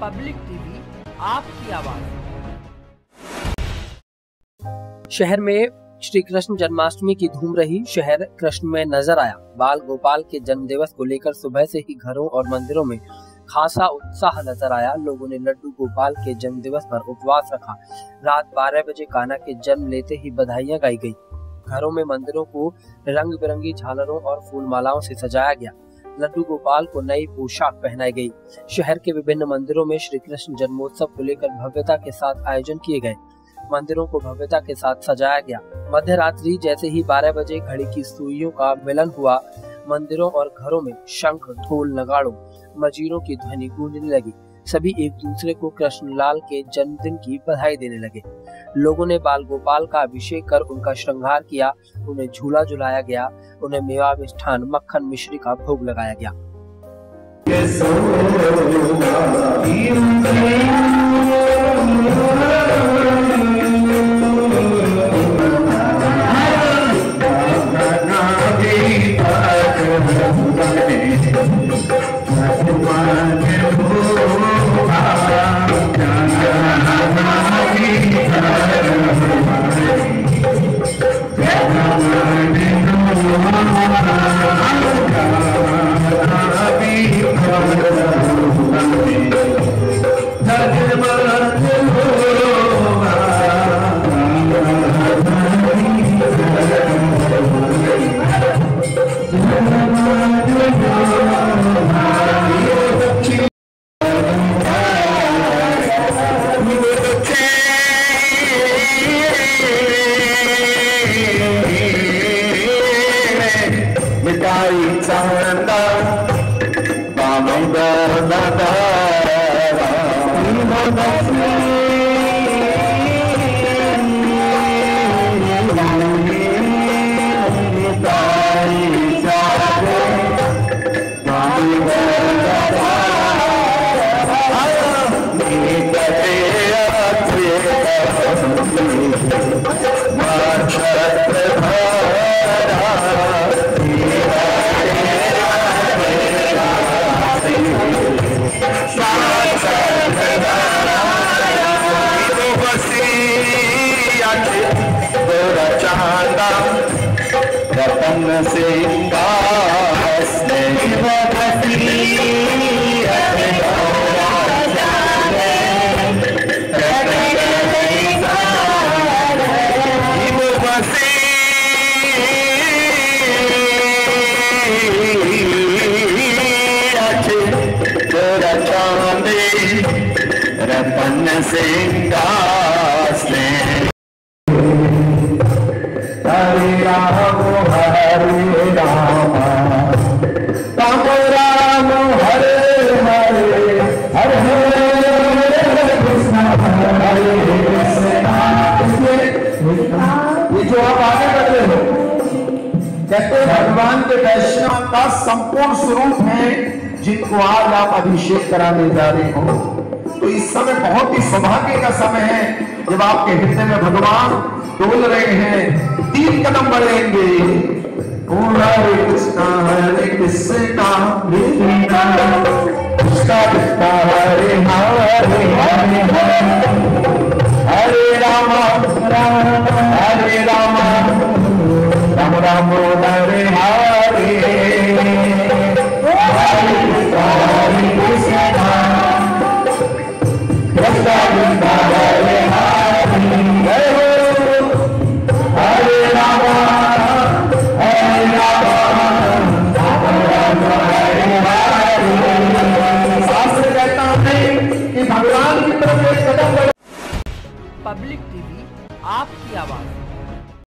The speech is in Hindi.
पब्लिक टीवी, आपकी आवाज। शहर में श्री कृष्ण जन्माष्टमी की धूम रही। शहर कृष्ण में नजर आया। बाल गोपाल के जन्म दिवस को लेकर सुबह से ही घरों और मंदिरों में खासा उत्साह नजर आया। लोगों ने लड्डू गोपाल के जन्म दिवस पर उपवास रखा। रात 12 बजे कान्हा के जन्म लेते ही बधाइयां गाई गई। घरों में मंदिरों को रंग बिरंगी झालरों और फूल मालाओं से सजाया गया। लड्डू गोपाल को नई पोशाक पहनाई गई। शहर के विभिन्न मंदिरों में श्री कृष्ण जन्मोत्सव को लेकर भव्यता के साथ आयोजन किए गए। मंदिरों को भव्यता के साथ सजाया गया। मध्य रात्रि जैसे ही 12 बजे घड़ी की सुइयों का मिलन हुआ, मंदिरों और घरों में शंख, ढोल, नगाड़ों, मजीरों की ध्वनि गूंजने लगी। सभी एक दूसरे को कृष्णलाल के जन्मदिन की बधाई देने लगे। लोगों ने बाल गोपाल का अभिषेक कर उनका श्रृंगार किया। उन्हें झूला झुलाया गया। उन्हें मेवा, मिष्ठान, मक्खन, मिश्री का भोग लगाया गया। रतन सिंगार से हरे राम राम राम हरे हरे हरे हरे कृष्ण हरे कृष्ण। ये जो आप आगे बढ़ रहे हो, कहते भगवान के वैष्णव का संपूर्ण स्वरूप है, जिनको आज आप अभिषेक कराने जा रहे हो। तो इस समय बहुत ही सौभाग्य का समय है जब आपके हृदय में भगवान डोल रहे हैं। 3 कदम बढ़ेंगे। हरे कृष्णा कृष्णा कृष्णा कृष्णा हरे हरे हरे राम हरे राम राम राम हरे हरे हरे कृष्णा पब्लिक टीवी, आपकी आवाज।